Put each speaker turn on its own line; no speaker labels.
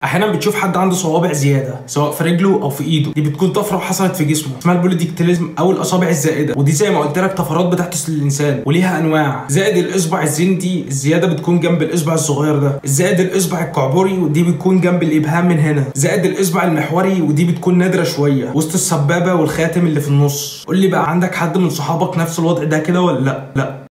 احيانا بتشوف حد عنده صوابع زياده سواء في رجله او في ايده، دي بتكون طفره وحصلت في جسمه اسمها البوليديكتيليزم او الاصابع الزائده، ودي زي ما قلت لك طفرات بتحدث للانسان وليها انواع. زائد الاصبع الزندي الزياده بتكون جنب الاصبع الصغير ده، زائد الاصبع الكعبري ودي بتكون جنب الابهام من هنا، زائد الاصبع المحوري ودي بتكون نادره شويه وسط السبابه والخاتم اللي في النص. قول لي بقى، عندك حد من صحابك نفس الوضع ده كده ولا لا؟